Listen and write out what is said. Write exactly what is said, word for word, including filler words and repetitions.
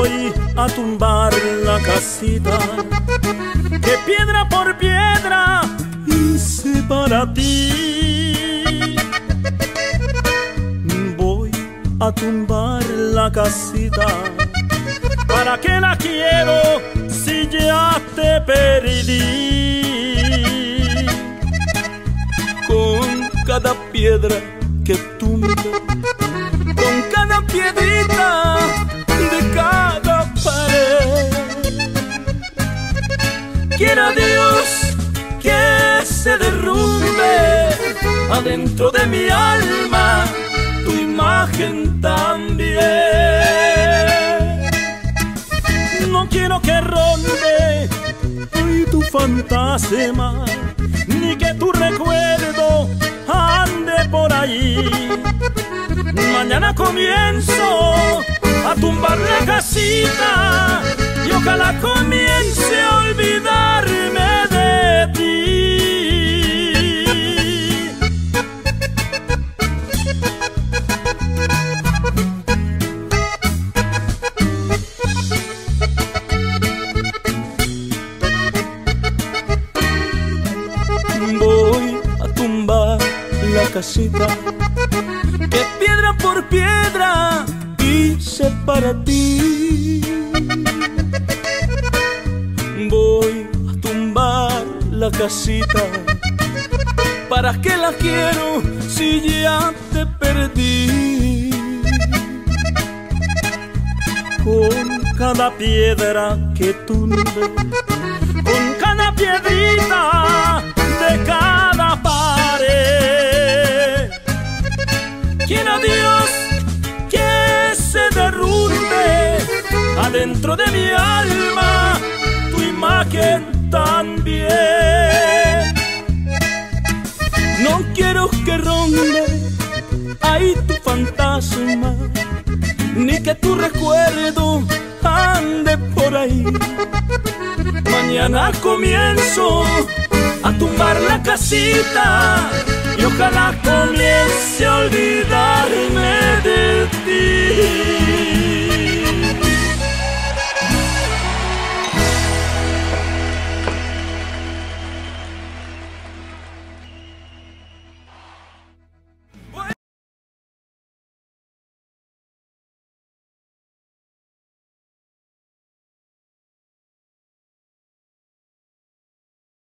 voy a tumbar la casita que piedra por piedra hice para ti. Voy a tumbar la casita. ¿Para qué la quiero si ya te perdí? Con cada piedra que tumbo, con cada piedrita de cada pared, quiera Dios que se derrumbe adentro de mi alma tu imagen también. No quiero que ronde hoy tu fantasma, ni que tu recuerdo ande por ahí. Mañana comienzo a tumbar la casita y ojalá comience a olvidarme de ti. Voy a tumbar la casita que piedra por piedra hice para ti. Voy a tumbar la casita. ¿Para qué la quiero si ya te perdí? Con cada piedra que tumbe, con cada piedrita de cada pared, quiera Dios que se derrumbe adentro de mi alma tu imagen también. No quiero que ronde ahí tu fantasma, ni que tu recuerdo ande por ahí. Mañana comienzo a tumbar la casita y ojalá comience a olvidarme de ti.